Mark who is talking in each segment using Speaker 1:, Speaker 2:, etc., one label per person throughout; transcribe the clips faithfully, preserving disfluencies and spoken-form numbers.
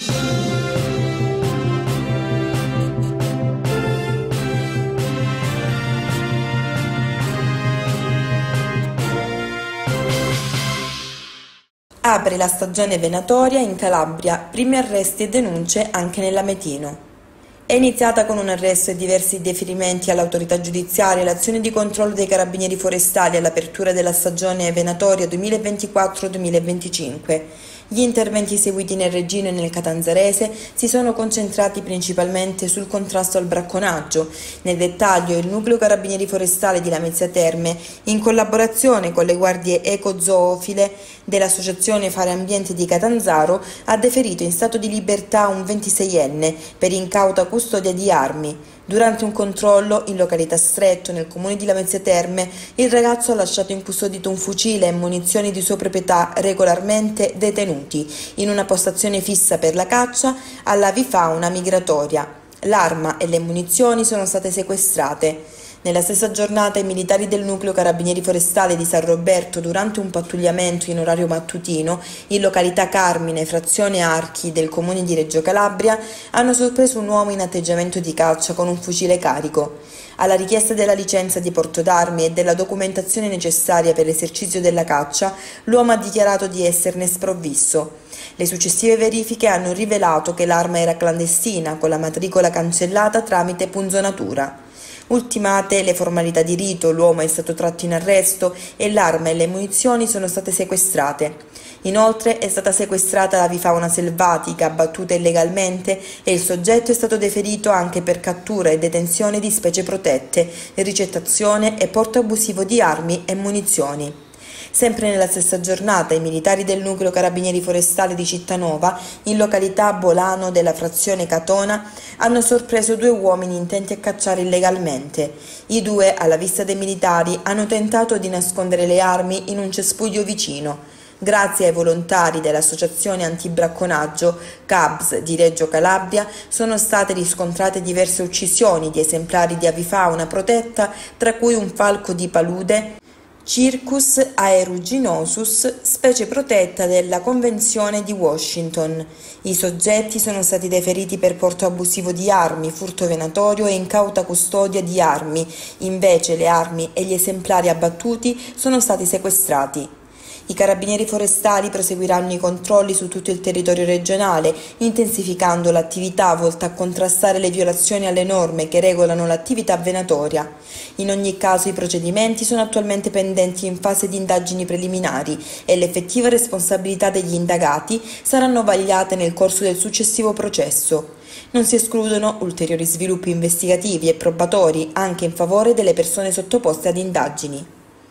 Speaker 1: Apre la stagione venatoria in Calabria, primi arresti e denunce anche nell'Ametino. È iniziata con un arresto e diversi deferimenti all'autorità giudiziaria l'azione di controllo dei carabinieri forestali all'apertura della stagione venatoria duemilaventiquattro duemilaventicinque. Gli interventi eseguiti nel Reggino e nel Catanzarese si sono concentrati principalmente sul contrasto al bracconaggio. Nel dettaglio, il Nucleo Carabinieri Forestali di Lamezia Terme, in collaborazione con le guardie ecozoofile dell'Associazione Fare Ambiente di Catanzaro, ha deferito in stato di libertà un ventiseienne per incauta custodia di armi. Durante un controllo in località Stretto, nel comune di Lamezia Terme, il ragazzo ha lasciato incustodito un fucile e munizioni di sua proprietà regolarmente detenuti in una postazione fissa per la caccia all'avifauna migratoria. L'arma e le munizioni sono state sequestrate. Nella stessa giornata i militari del Nucleo Carabinieri Forestali di San Roberto, durante un pattugliamento in orario mattutino in località Carmine, frazione Archi del comune di Reggio Calabria, hanno sorpreso un uomo in atteggiamento di caccia con un fucile carico. Alla richiesta della licenza di porto d'armi e della documentazione necessaria per l'esercizio della caccia, l'uomo ha dichiarato di esserne sprovvisto. Le successive verifiche hanno rivelato che l'arma era clandestina, con la matricola cancellata tramite punzonatura. Ultimate le formalità di rito, l'uomo è stato tratto in arresto e l'arma e le munizioni sono state sequestrate. Inoltre è stata sequestrata l'avifauna selvatica abbattuta illegalmente e il soggetto è stato deferito anche per cattura e detenzione di specie protette, ricettazione e porto abusivo di armi e munizioni. Sempre nella stessa giornata i militari del Nucleo Carabinieri Forestali di Cittanova, in località Bolano della frazione Catona, hanno sorpreso due uomini intenti a cacciare illegalmente. I due, alla vista dei militari, hanno tentato di nascondere le armi in un cespuglio vicino. Grazie ai volontari dell'Associazione Antibracconaggio C A B S di Reggio Calabria sono state riscontrate diverse uccisioni di esemplari di avifauna protetta, tra cui un falco di palude, Circus aeruginosus, specie protetta della Convenzione di Washington. I soggetti sono stati deferiti per porto abusivo di armi, furto venatorio e incauta custodia di armi, invece le armi e gli esemplari abbattuti sono stati sequestrati. I carabinieri forestali proseguiranno i controlli su tutto il territorio regionale, intensificando l'attività volta a contrastare le violazioni alle norme che regolano l'attività venatoria. In ogni caso i procedimenti sono attualmente pendenti in fase di indagini preliminari e l'effettiva responsabilità degli indagati saranno vagliate nel corso del successivo processo. Non si escludono ulteriori sviluppi investigativi e probatori anche in favore delle persone sottoposte ad indagini.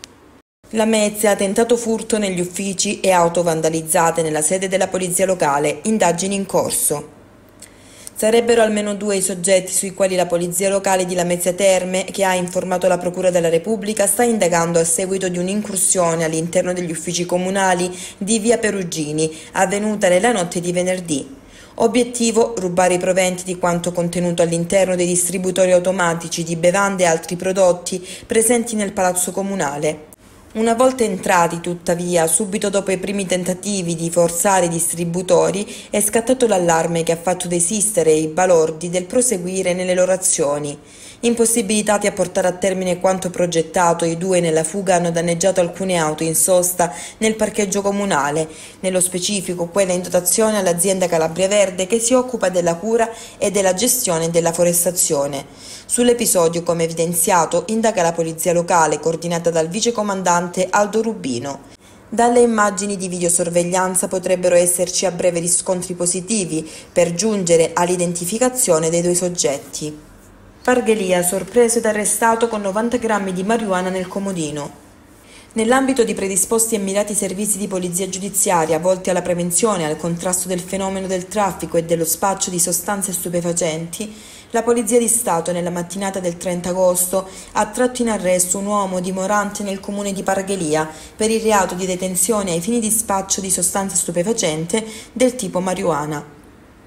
Speaker 1: Lamezia ha tentato furto negli uffici e auto vandalizzate nella sede della polizia locale, indagini in corso. Sarebbero almeno due i soggetti sui quali la polizia locale di Lamezia Terme, che ha informato la Procura della Repubblica, sta indagando a seguito di un'incursione all'interno degli uffici comunali di via Perugini, avvenuta nella notte di venerdì. Obiettivo: rubare i proventi di quanto contenuto all'interno dei distributori automatici di bevande e altri prodotti presenti nel palazzo comunale. Una volta entrati, tuttavia, subito dopo i primi tentativi di forzare i distributori, è scattato l'allarme che ha fatto desistere i balordi del proseguire nelle loro azioni. Impossibilitati a portare a termine quanto progettato, i due nella fuga hanno danneggiato alcune auto in sosta nel parcheggio comunale, nello specifico quella in dotazione all'azienda Calabria Verde che si occupa della cura e della gestione della forestazione. Sull'episodio, come evidenziato, indaga la polizia locale coordinata dal vicecomandante Aldo Rubino. Dalle immagini di videosorveglianza potrebbero esserci a breve riscontri positivi per giungere all'identificazione dei due soggetti. Parghelia, sorpreso ed arrestato con novanta grammi di marijuana nel comodino. Nell'ambito di predisposti e mirati servizi di polizia giudiziaria volti alla prevenzione e al contrasto del fenomeno del traffico e dello spaccio di sostanze stupefacenti, la Polizia di Stato nella mattinata del trenta agosto ha tratto in arresto un uomo dimorante nel comune di Parghelia per il reato di detenzione ai fini di spaccio di sostanze stupefacente del tipo marijuana.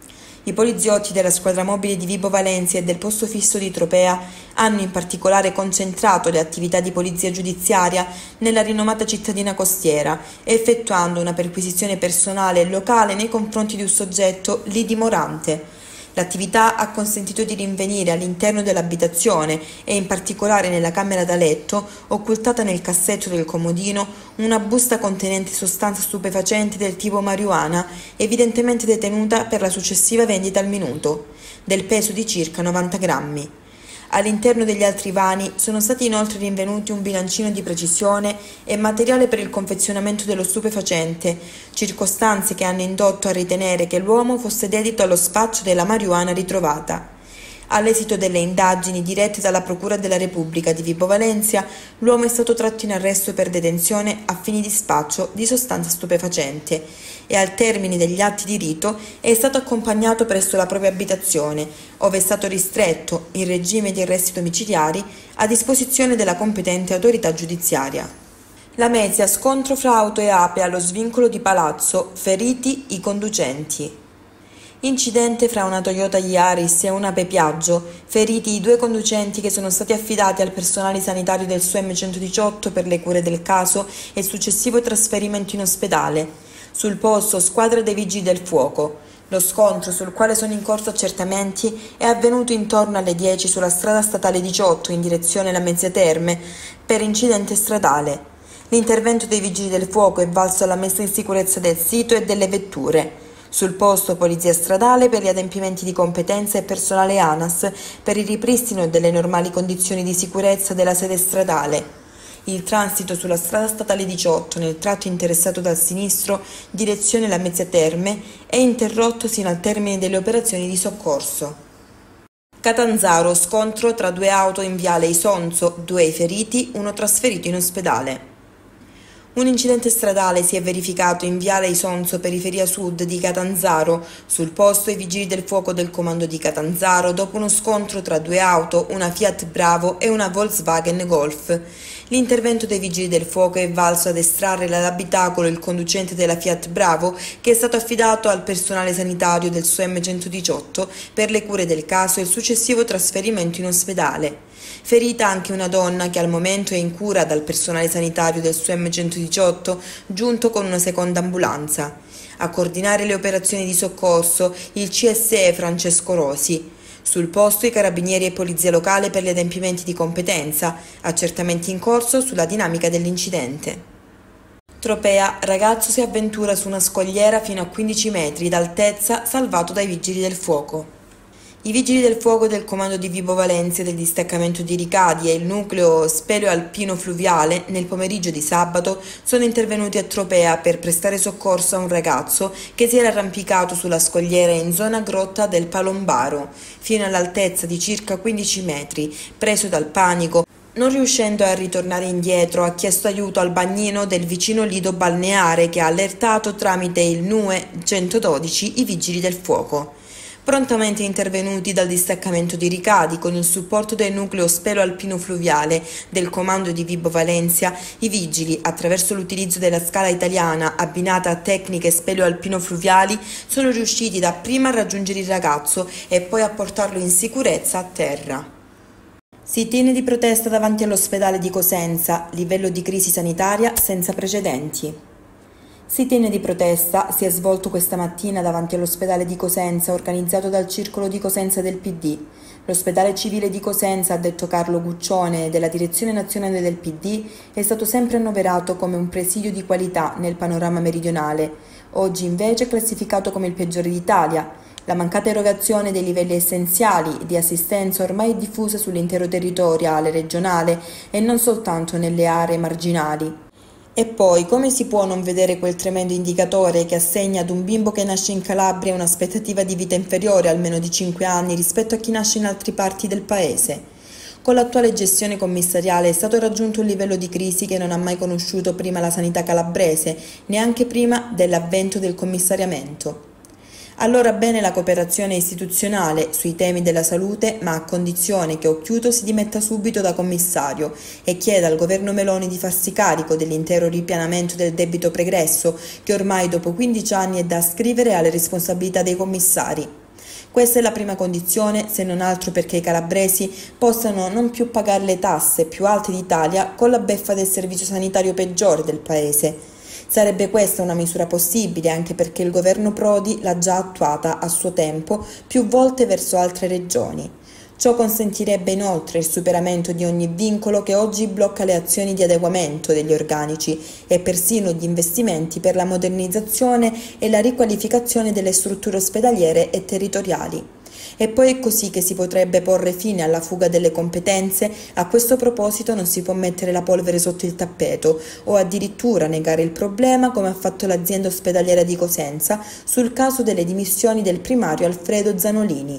Speaker 1: I poliziotti della squadra mobile di Vibo Valentia e del posto fisso di Tropea hanno in particolare concentrato le attività di polizia giudiziaria nella rinomata cittadina costiera, effettuando una perquisizione personale e locale nei confronti di un soggetto lì dimorante. L'attività ha consentito di rinvenire all'interno dell'abitazione e in particolare nella camera da letto, occultata nel cassetto del comodino, una busta contenente sostanza stupefacente del tipo marijuana, evidentemente detenuta per la successiva vendita al minuto, del peso di circa novanta grammi. All'interno degli altri vani sono stati inoltre rinvenuti un bilancino di precisione e materiale per il confezionamento dello stupefacente, circostanze che hanno indotto a ritenere che l'uomo fosse dedito allo spaccio della marijuana ritrovata. All'esito delle indagini dirette dalla Procura della Repubblica di Vibo Valentia, l'uomo è stato tratto in arresto per detenzione a fini di spaccio di sostanza stupefacente e al termine degli atti di rito è stato accompagnato presso la propria abitazione, ove è stato ristretto, in regime di arresti domiciliari, a disposizione della competente autorità giudiziaria. Lamezia, scontro fra auto e ape allo svincolo di Palazzo, feriti i conducenti. Incidente fra una Toyota Yaris e una Piaggio, feriti i due conducenti che sono stati affidati al personale sanitario del S U E M centodiciotto per le cure del caso e il successivo trasferimento in ospedale. Sul posto squadra dei Vigili del Fuoco. Lo scontro, sul quale sono in corso accertamenti, è avvenuto intorno alle dieci sulla strada statale diciotto in direzione Lamezia Terme per incidente stradale. L'intervento dei Vigili del Fuoco è valso alla messa in sicurezza del sito e delle vetture. Sul posto polizia stradale per gli adempimenti di competenza e personale ANAS per il ripristino delle normali condizioni di sicurezza della sede stradale. Il transito sulla strada statale diciotto nel tratto interessato dal sinistro direzione Lamezia Terme è interrotto sino al termine delle operazioni di soccorso. Catanzaro, scontro tra due auto in viale Isonzo, due i feriti, uno trasferito in ospedale. Un incidente stradale si è verificato in viale Isonzo, periferia sud di Catanzaro. Sul posto i vigili del fuoco del comando di Catanzaro dopo uno scontro tra due auto, una Fiat Bravo e una Volkswagen Golf. L'intervento dei vigili del fuoco è valso ad estrarre dall'abitacolo il conducente della Fiat Bravo, che è stato affidato al personale sanitario del S U E M centodiciotto per le cure del caso e il successivo trasferimento in ospedale. Ferita anche una donna che al momento è in cura dal personale sanitario del S U E M centodiciotto, giunto con una seconda ambulanza. A coordinare le operazioni di soccorso il C S E Francesco Rosi. Sul posto i carabinieri e polizia locale per gli adempimenti di competenza, accertamenti in corso sulla dinamica dell'incidente. Tropea, ragazzo si avventura su una scogliera fino a quindici metri d'altezza, salvato dai vigili del fuoco. I vigili del fuoco del comando di Vibo Valentia del distaccamento di Ricadi e il nucleo speleo alpino fluviale nel pomeriggio di sabato sono intervenuti a Tropea per prestare soccorso a un ragazzo che si era arrampicato sulla scogliera in zona grotta del Palombaro, fino all'altezza di circa quindici metri, preso dal panico. Non riuscendo a ritornare indietro, ha chiesto aiuto al bagnino del vicino lido balneare che ha allertato tramite il N U E centododici i vigili del fuoco. Prontamente intervenuti dal distaccamento di Ricadi con il supporto del nucleo spelo alpino fluviale del comando di Vibo Valentia, i vigili, attraverso l'utilizzo della scala italiana abbinata a tecniche spelo alpino fluviali, sono riusciti dapprima a raggiungere il ragazzo e poi a portarlo in sicurezza a terra. Sit-in di protesta davanti all'ospedale di Cosenza, livello di crisi sanitaria senza precedenti. Sit-in di protesta si è svolto questa mattina davanti all'ospedale di Cosenza organizzato dal Circolo di Cosenza del P D. L'ospedale civile di Cosenza, ha detto Carlo Guccione della direzione nazionale del P D, è stato sempre annoverato come un presidio di qualità nel panorama meridionale. Oggi invece è classificato come il peggiore d'Italia. La mancata erogazione dei livelli essenziali di assistenza ormai è diffusa sull'intero territoriale regionale e non soltanto nelle aree marginali. E poi, come si può non vedere quel tremendo indicatore che assegna ad un bimbo che nasce in Calabria un'aspettativa di vita inferiore almeno di cinque anni rispetto a chi nasce in altre parti del paese? Con l'attuale gestione commissariale è stato raggiunto un livello di crisi che non ha mai conosciuto prima la sanità calabrese, neanche prima dell'avvento del commissariamento. Allora bene la cooperazione istituzionale sui temi della salute, ma a condizione che Occhiuto si dimetta subito da commissario e chieda al governo Meloni di farsi carico dell'intero ripianamento del debito pregresso che ormai dopo quindici anni è da ascrivere alle responsabilità dei commissari. Questa è la prima condizione, se non altro perché i calabresi possano non più pagare le tasse più alte d'Italia con la beffa del servizio sanitario peggiore del paese. Sarebbe questa una misura possibile anche perché il governo Prodi l'ha già attuata a suo tempo più volte verso altre regioni. Ciò consentirebbe inoltre il superamento di ogni vincolo che oggi blocca le azioni di adeguamento degli organici e persino gli investimenti per la modernizzazione e la riqualificazione delle strutture ospedaliere e territoriali. E poi è così che si potrebbe porre fine alla fuga delle competenze. A questo proposito non si può mettere la polvere sotto il tappeto o addirittura negare il problema come ha fatto l'azienda ospedaliera di Cosenza sul caso delle dimissioni del primario Alfredo Zanolini.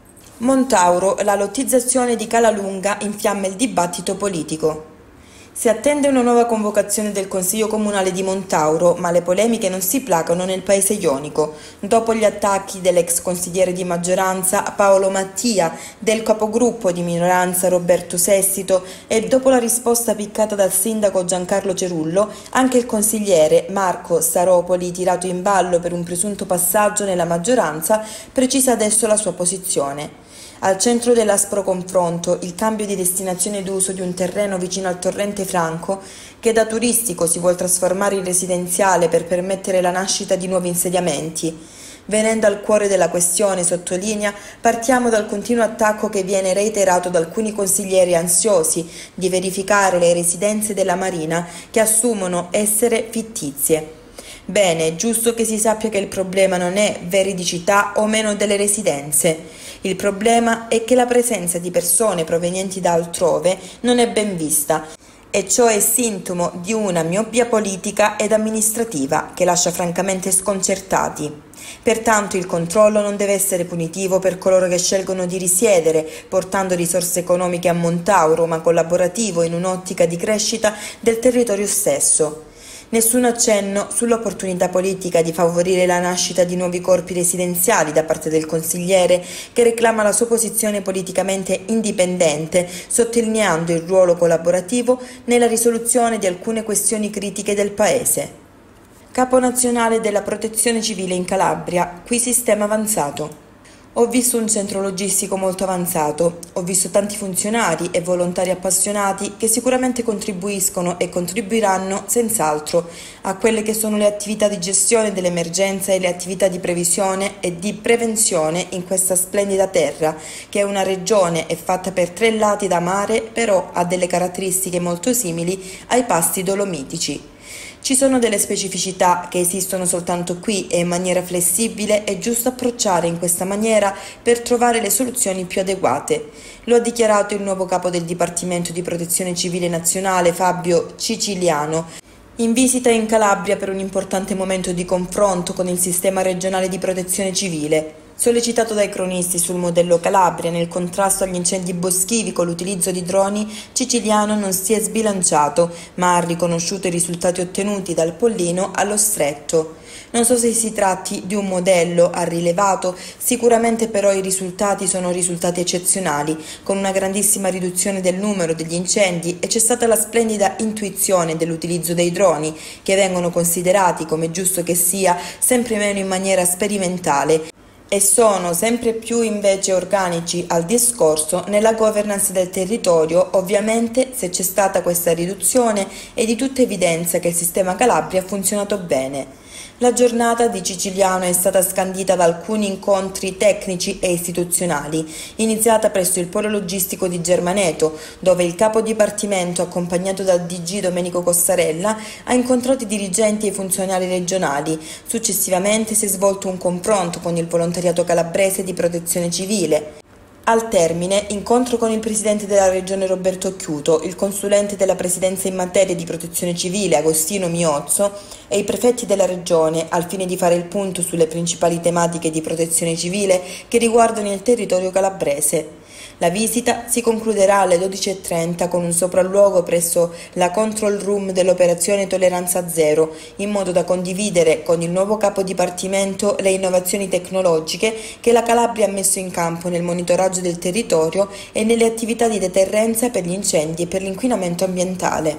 Speaker 1: Montauro, la lottizzazione di Calalunga infiamma il dibattito politico. Si attende una nuova convocazione del Consiglio Comunale di Montauro, ma le polemiche non si placano nel paese ionico. Dopo gli attacchi dell'ex consigliere di maggioranza Paolo Mattia, del capogruppo di minoranza Roberto Sestito e dopo la risposta piccata dal sindaco Giancarlo Cerullo, anche il consigliere Marco Staropoli, tirato in ballo per un presunto passaggio nella maggioranza, precisa adesso la sua posizione. Al centro dell'aspro confronto il cambio di destinazione d'uso di un terreno vicino al torrente Franco, che da turistico si vuol trasformare in residenziale per permettere la nascita di nuovi insediamenti. Venendo al cuore della questione, sottolinea, partiamo dal continuo attacco che viene reiterato da alcuni consiglieri ansiosi di verificare le residenze della Marina che assumono essere fittizie. Bene, è giusto che si sappia che il problema non è veridicità o meno delle residenze. Il problema è che la presenza di persone provenienti da altrove non è ben vista e ciò è sintomo di una miopia politica ed amministrativa che lascia francamente sconcertati. Pertanto il controllo non deve essere punitivo per coloro che scelgono di risiedere, portando risorse economiche a Montauro, ma collaborativo in un'ottica di crescita del territorio stesso. Nessun accenno sull'opportunità politica di favorire la nascita di nuovi corpi residenziali da parte del consigliere che reclama la sua posizione politicamente indipendente, sottolineando il ruolo collaborativo nella risoluzione di alcune questioni critiche del Paese. Capo nazionale della Protezione Civile in Calabria, qui sistema avanzato. Ho visto un centro logistico molto avanzato, ho visto tanti funzionari e volontari appassionati che sicuramente contribuiscono e contribuiranno senz'altro a quelle che sono le attività di gestione dell'emergenza e le attività di previsione e di prevenzione in questa splendida terra, che è una regione e fatta per tre lati da mare, però ha delle caratteristiche molto simili ai Passi Dolomitici. Ci sono delle specificità che esistono soltanto qui e in maniera flessibile è giusto approcciare in questa maniera per trovare le soluzioni più adeguate. Lo ha dichiarato il nuovo capo del Dipartimento di Protezione Civile Nazionale Fabio Ciciliano, in visita in Calabria per un importante momento di confronto con il sistema regionale di protezione civile. Sollecitato dai cronisti sul modello Calabria nel contrasto agli incendi boschivi con l'utilizzo di droni, Ciciliano non si è sbilanciato, ma ha riconosciuto i risultati ottenuti dal Pollino allo Stretto. Non so se si tratti di un modello, ha rilevato, sicuramente però i risultati sono risultati eccezionali, con una grandissima riduzione del numero degli incendi e c'è stata la splendida intuizione dell'utilizzo dei droni, che vengono considerati, come giusto che sia, sempre meno in maniera sperimentale, e sono sempre più invece organici al discorso nella governance del territorio. Ovviamente, se c'è stata questa riduzione, è di tutta evidenza che il sistema Calabria ha funzionato bene. La giornata di Ciciliano è stata scandita da alcuni incontri tecnici e istituzionali, iniziata presso il polo logistico di Germaneto, dove il capo dipartimento, accompagnato dal D G Domenico Cossarella, ha incontrato i dirigenti e i funzionari regionali. Successivamente si è svolto un confronto con il volontariato calabrese di protezione civile. Al termine, incontro con il presidente della regione Roberto Chiuto, il consulente della presidenza in materia di protezione civile Agostino Miozzo e i prefetti della regione al fine di fare il punto sulle principali tematiche di protezione civile che riguardano il territorio calabrese. La visita si concluderà alle dodici e trenta con un sopralluogo presso la control room dell'operazione Tolleranza Zero, in modo da condividere con il nuovo capo dipartimento le innovazioni tecnologiche che la Calabria ha messo in campo nel monitoraggio del territorio e nelle attività di deterrenza per gli incendi e per l'inquinamento ambientale.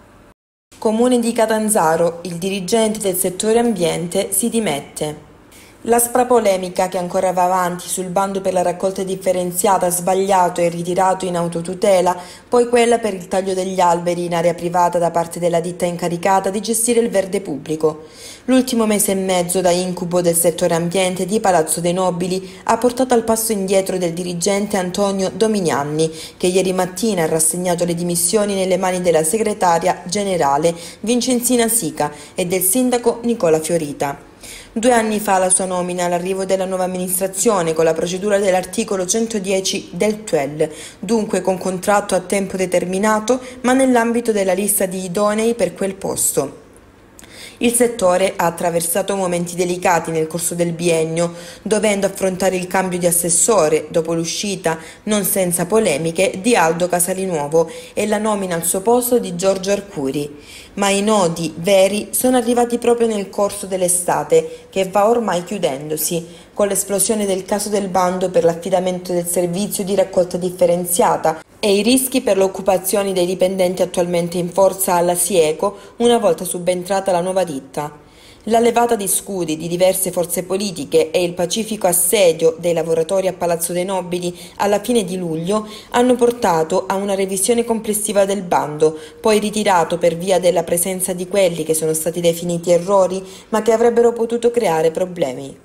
Speaker 1: Comune di Catanzaro, il dirigente del settore ambiente si dimette. L'aspra polemica che ancora va avanti sul bando per la raccolta differenziata sbagliato e ritirato in autotutela, poi quella per il taglio degli alberi in area privata da parte della ditta incaricata di gestire il verde pubblico. L'ultimo mese e mezzo da incubo del settore ambiente di Palazzo dei Nobili ha portato al passo indietro del dirigente Antonio Dominianni, che ieri mattina ha rassegnato le dimissioni nelle mani della segretaria generale Vincenzina Sica e del sindaco Nicola Fiorita. Due anni fa la sua nomina all'arrivo della nuova amministrazione con la procedura dell'articolo centodieci del T U E L, dunque con contratto a tempo determinato ma nell'ambito della lista di idonei per quel posto. Il settore ha attraversato momenti delicati nel corso del biennio, dovendo affrontare il cambio di assessore dopo l'uscita, non senza polemiche, di Aldo Casalinuovo e la nomina al suo posto di Giorgio Arcuri. Ma i nodi veri sono arrivati proprio nel corso dell'estate, che va ormai chiudendosi, con l'esplosione del caso del bando per l'affidamento del servizio di raccolta differenziata e i rischi per l'occupazione dei dipendenti attualmente in forza alla Sieco una volta subentrata la nuova ditta. La levata di scudi di diverse forze politiche e il pacifico assedio dei lavoratori a Palazzo dei Nobili alla fine di luglio hanno portato a una revisione complessiva del bando, poi ritirato per via della presenza di quelli che sono stati definiti errori, ma che avrebbero potuto creare problemi.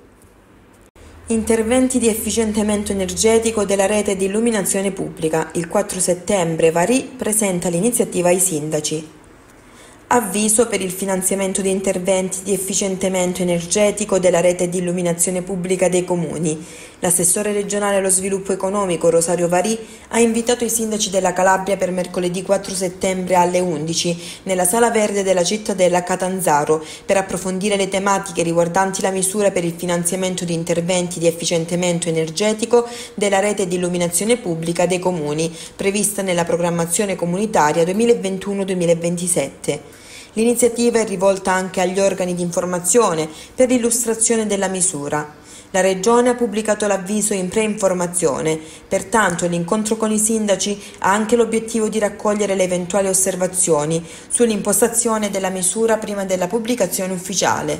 Speaker 1: Interventi di efficientamento energetico della rete di illuminazione pubblica. Il quattro settembre Varì presenta l'iniziativa ai sindaci. Avviso per il finanziamento di interventi di efficientamento energetico della rete di illuminazione pubblica dei comuni. L'assessore regionale allo sviluppo economico Rosario Varì ha invitato i sindaci della Calabria per mercoledì quattro settembre alle undici nella Sala Verde della cittadella Catanzaro per approfondire le tematiche riguardanti la misura per il finanziamento di interventi di efficientamento energetico della rete di illuminazione pubblica dei comuni prevista nella programmazione comunitaria duemilaventuno duemilaventisette. L'iniziativa è rivolta anche agli organi di informazione per l'illustrazione della misura. La Regione ha pubblicato l'avviso in pre-informazione, pertanto l'incontro con i sindaci ha anche l'obiettivo di raccogliere le eventuali osservazioni sull'impostazione della misura prima della pubblicazione ufficiale.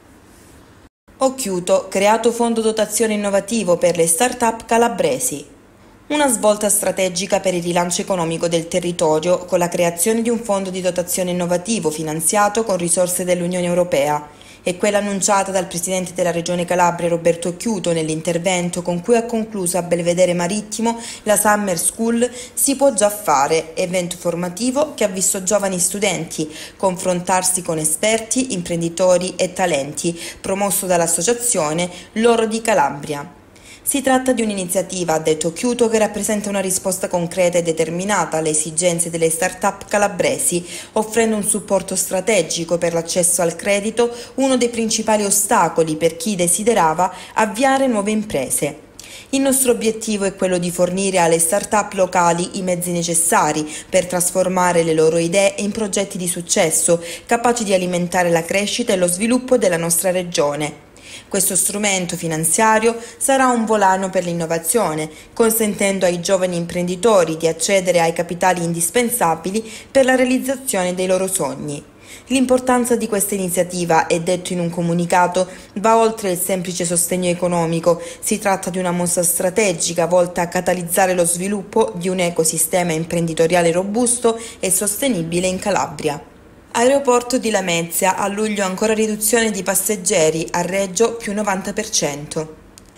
Speaker 1: Occhiuto, creato fondo dotazione innovativo per le start-up calabresi. Una svolta strategica per il rilancio economico del territorio con la creazione di un fondo di dotazione innovativo finanziato con risorse dell'Unione Europea. È quella annunciata dal presidente della Regione Calabria Roberto Occhiuto nell'intervento con cui ha concluso a Belvedere Marittimo la Summer School Si può già fare, evento formativo che ha visto giovani studenti confrontarsi con esperti, imprenditori e talenti, promosso dall'associazione Loro di Calabria. Si tratta di un'iniziativa, ha detto Occhiuto, che rappresenta una risposta concreta e determinata alle esigenze delle start-up calabresi, offrendo un supporto strategico per l'accesso al credito, uno dei principali ostacoli per chi desiderava avviare nuove imprese. Il nostro obiettivo è quello di fornire alle start-up locali i mezzi necessari per trasformare le loro idee in progetti di successo, capaci di alimentare la crescita e lo sviluppo della nostra regione. Questo strumento finanziario sarà un volano per l'innovazione, consentendo ai giovani imprenditori di accedere ai capitali indispensabili per la realizzazione dei loro sogni. L'importanza di questa iniziativa, è detto in un comunicato, va oltre il semplice sostegno economico. Si tratta di una mossa strategica volta a catalizzare lo sviluppo di un ecosistema imprenditoriale robusto e sostenibile in Calabria. Aeroporto di Lamezia, a luglio ancora riduzione di passeggeri, a Reggio più novanta per cento.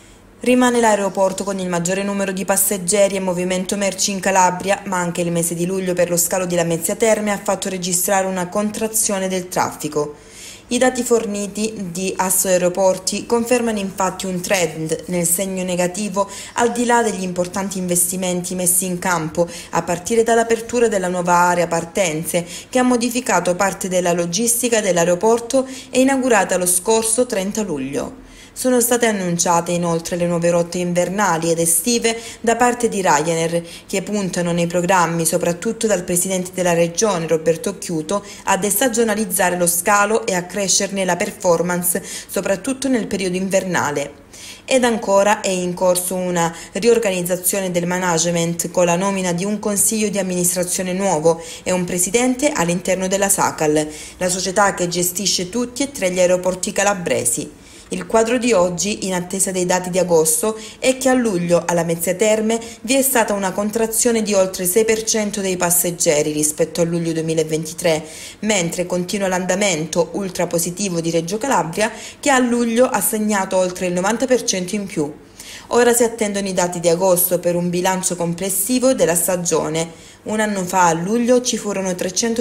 Speaker 1: Rimane l'aeroporto con il maggiore numero di passeggeri e movimento merci in Calabria, ma anche il mese di luglio per lo scalo di Lamezia Terme ha fatto registrare una contrazione del traffico. I dati forniti di Assoaeroporti confermano infatti un trend nel segno negativo al di là degli importanti investimenti messi in campo a partire dall'apertura della nuova area partenze che ha modificato parte della logistica dell'aeroporto e inaugurata lo scorso trenta luglio. Sono state annunciate inoltre le nuove rotte invernali ed estive da parte di Ryanair, che puntano nei programmi, soprattutto dal presidente della regione Roberto Occhiuto, a destagionalizzare lo scalo e a crescerne la performance, soprattutto nel periodo invernale. Ed ancora è in corso una riorganizzazione del management con la nomina di un consiglio di amministrazione nuovo e un presidente all'interno della SACAL, la società che gestisce tutti e tre gli aeroporti calabresi. Il quadro di oggi, in attesa dei dati di agosto, è che a luglio alla Mezzia Terme vi è stata una contrazione di oltre il sei per cento dei passeggeri rispetto a luglio duemilaventitré, mentre continua l'andamento ultra positivo di Reggio Calabria, che a luglio ha segnato oltre il novanta per cento in più. Ora si attendono i dati di agosto per un bilancio complessivo della stagione. Un anno fa, a luglio, ci furono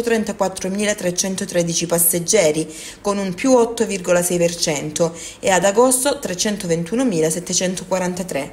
Speaker 1: trecentotrentaquattromilatrecentotredici passeggeri, con un più otto virgola sei per cento, e ad agosto trecentoventunomilasettecentoquarantatré.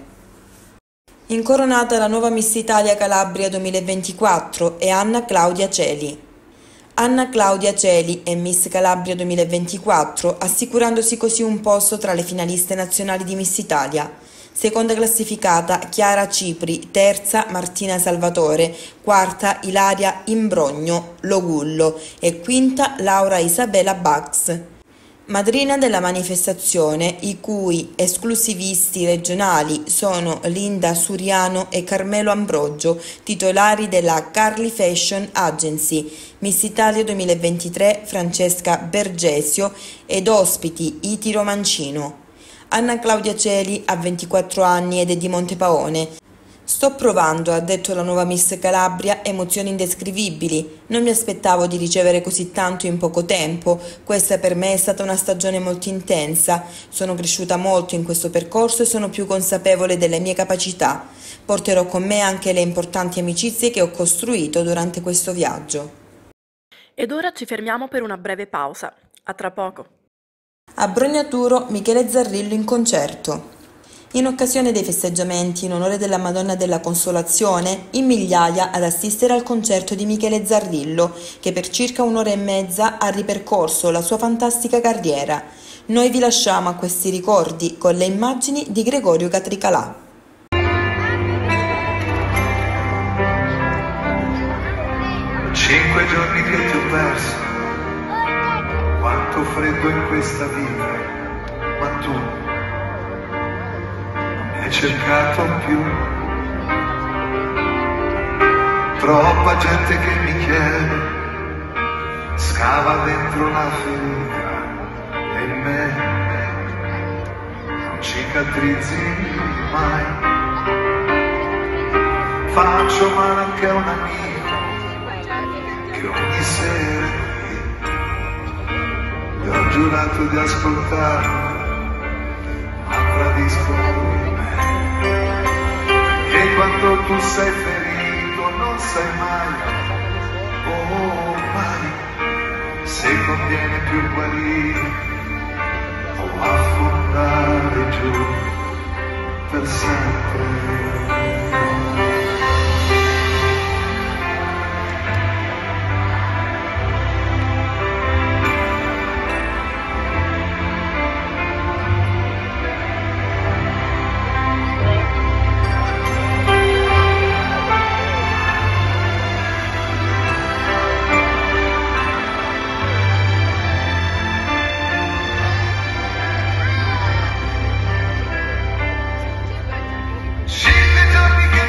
Speaker 1: Incoronata la nuova Miss Italia Calabria duemilaventiquattro è Anna Claudia Celi. Anna Claudia Celi è Miss Calabria duemilaventiquattro, assicurandosi così un posto tra le finaliste nazionali di Miss Italia. Seconda classificata Chiara Cipri, terza Martina Salvatore, quarta Ilaria Imbrogno Logullo e quinta Laura Isabella Bax. Madrina della manifestazione, i cui esclusivisti regionali sono Linda Suriano e Carmelo Ambrogio, titolari della Carli Fashion Agency, Miss Italia duemilaventitré Francesca Bergesio ed ospiti Itiro Mancino. Anna Claudia Celi ha ventiquattro anni ed è di Montepaone. Sto provando, ha detto la nuova Miss Calabria, emozioni indescrivibili. Non mi aspettavo di ricevere così tanto in poco tempo. Questa per me è stata una stagione molto intensa. Sono cresciuta molto in questo percorso e sono più consapevole delle mie capacità. Porterò con me anche le importanti amicizie che ho costruito durante questo viaggio.
Speaker 2: Ed ora ci fermiamo per una breve pausa. A tra poco.
Speaker 1: A Brognaturo, Michele Zarrillo in concerto. In occasione dei festeggiamenti in onore della Madonna della Consolazione, in migliaia ad assistere al concerto di Michele Zarrillo, che per circa un'ora e mezza ha ripercorso la sua fantastica carriera. Noi vi lasciamo a questi ricordi con le immagini di Gregorio Catricalà.
Speaker 3: Cinque giorni che ti ho perso, quanto freddo in questa vita, ma tu non mi hai cercato più. Troppa gente che mi chiede, scava dentro una ferita e in me non cicatrizzi mai. Faccio male anche a un amico che ogni sera gli ho giurato di ascoltarlo, ma tradiscono di me. E quando tu sei ferito non sai mai, oh mai, se conviene più guarire o affondare giù per sempre. Cinque giorni che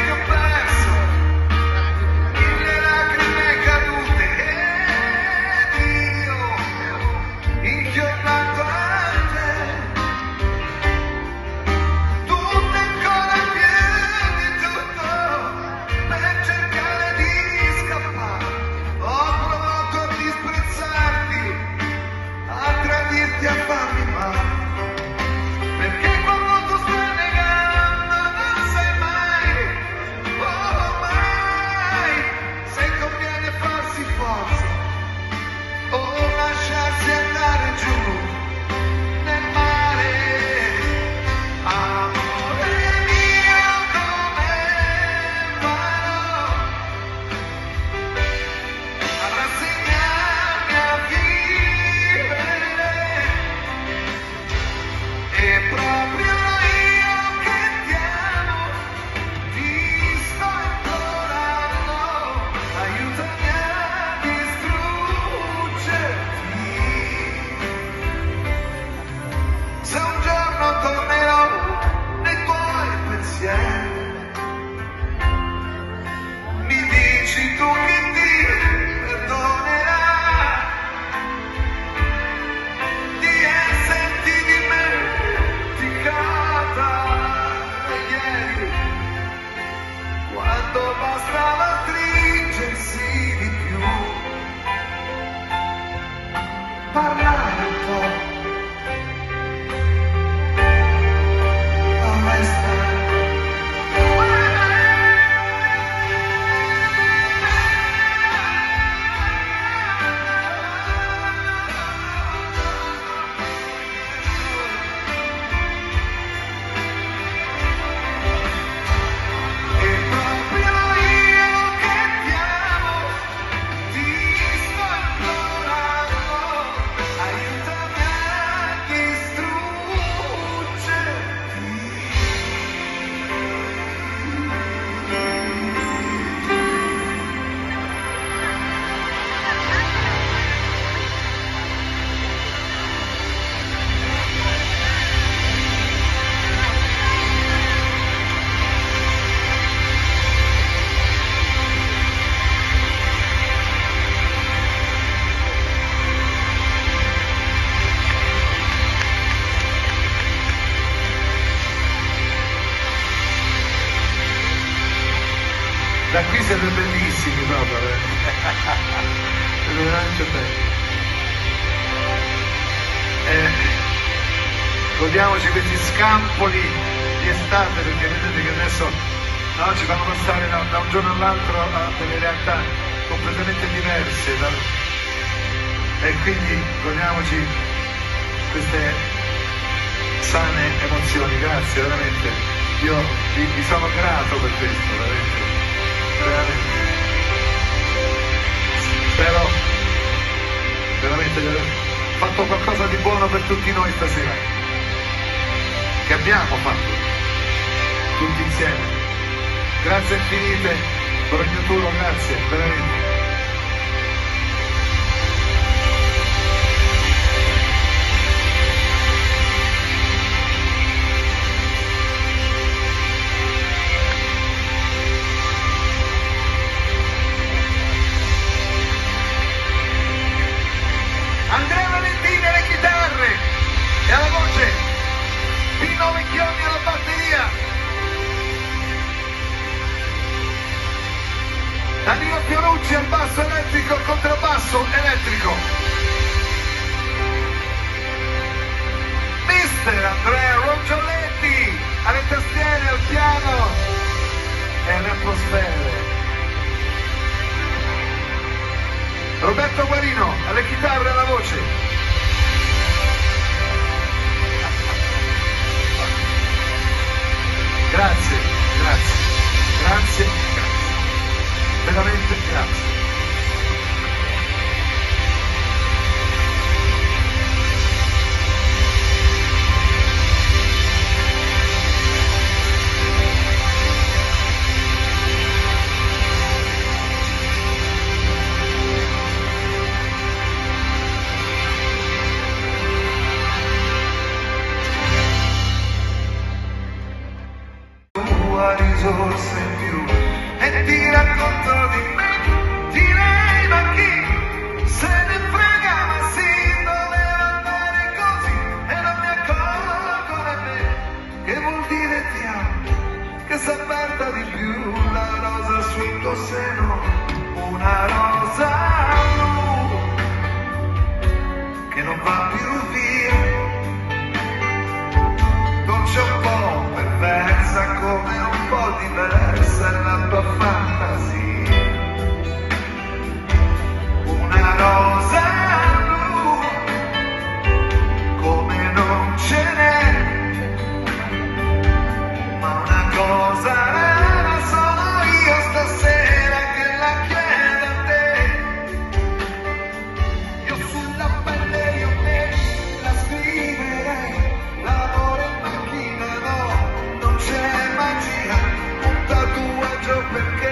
Speaker 3: Da qui siete bellissimi proprio, siete veramente belli. Eh, godiamoci questi scampoli di estate, perché vedete che adesso no, ci fanno passare da, da un giorno all'altro a delle realtà completamente diverse, da, e quindi godiamoci queste sane emozioni. Grazie, veramente, io vi, vi sono grato per questo, veramente, veramente. Spero veramente di aver fatto qualcosa di buono per tutti noi stasera, che abbiamo fatto tutti insieme. Grazie infinite, Brognaturo, grazie, veramente. Andrea Valentini alle chitarre e alla voce, Pino Vecchioni alla batteria, Danilo Fiorucci al basso elettrico, contrabbasso elettrico, mister Andrea Rongioletti alle tastiere, al piano e alle atmosfere, Roberto Guarino alle chitarre e alla voce. Grazie, grazie, grazie, grazie, veramente grazie. Risorse in più e ti racconto di me, direi ma chi se ne frega, ma sì, doveva andare così e non mi accorgo nemmeno che vuol dire ti amo, che s'avverta di più la rosa sul tuo seno, una rosa blu che non va più via, dolce un po' perversa come un po' diversa la tua fantasia, una rosa blu come non ce n'è, ma una cosa rara sono io stasera che la chiedo a te, io sulla pelle io me la scriverei, l'amore in macchina no, non c'è magia, un tatuaggio perché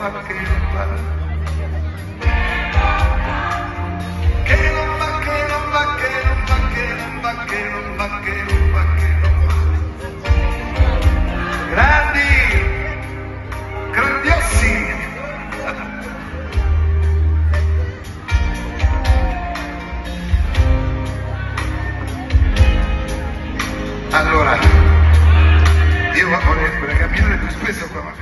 Speaker 3: va, che non va, che non va, che non va, che non va, che non va, che non va, che non va, che non va. Grandi, grandiosi. Allora, io vorrei camminare più spesso qua, ma...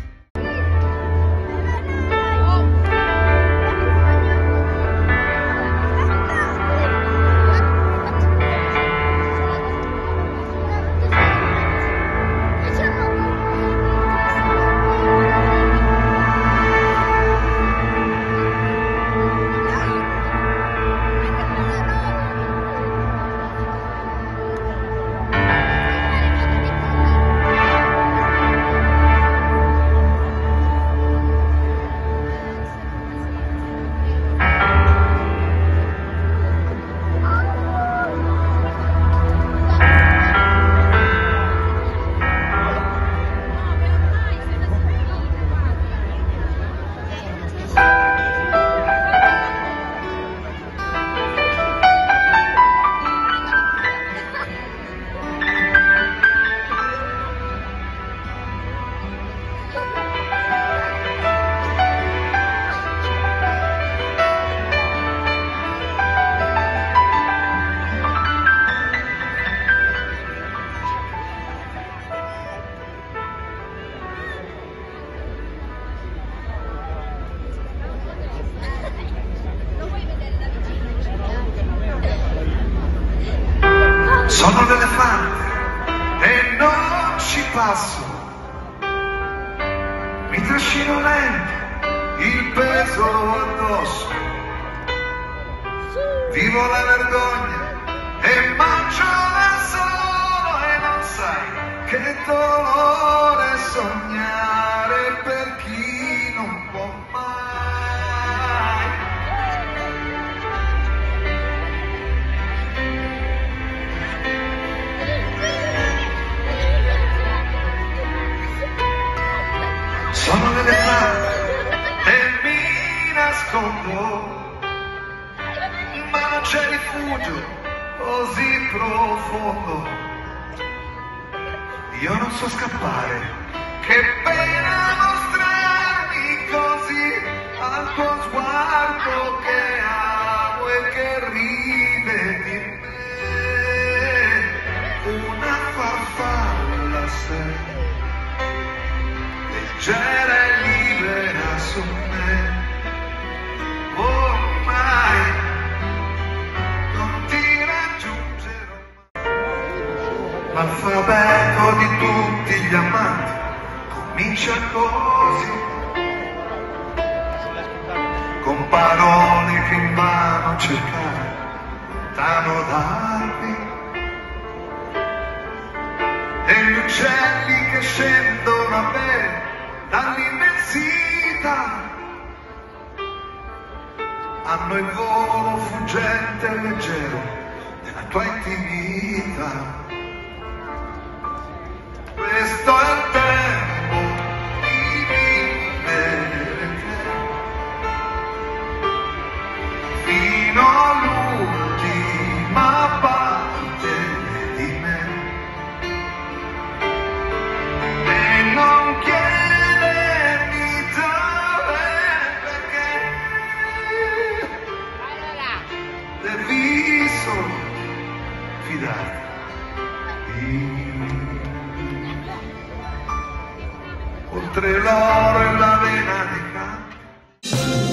Speaker 3: Sono l'elefante e non ci passo, mi trascino lento, il peso addosso, vivo la vergogna e mangio da solo e non sai che dolore sognare per chi non può mai. Sono l'elefante e mi nascondo, ma non c'è rifugio così profondo. Io non so scappare, che pena mostrarmi così al tuo sguardo che amo e che ride di me. Una farfalla sei, leggera e libera su me, ormai non ti raggiungerò. L'alfabeto di tutti gli amanti comincia così, con parole che invano cercare lontano da qui, e gli uccelli che scendono a bere dall'immensità hanno il volo fuggente e leggero della tua intimità. Questo è il tempo di vivere fino all'ultima parte di me, e non chiedermi dove, perché devi solo fidarti di me. Oltre l'oro e la vena dei campi.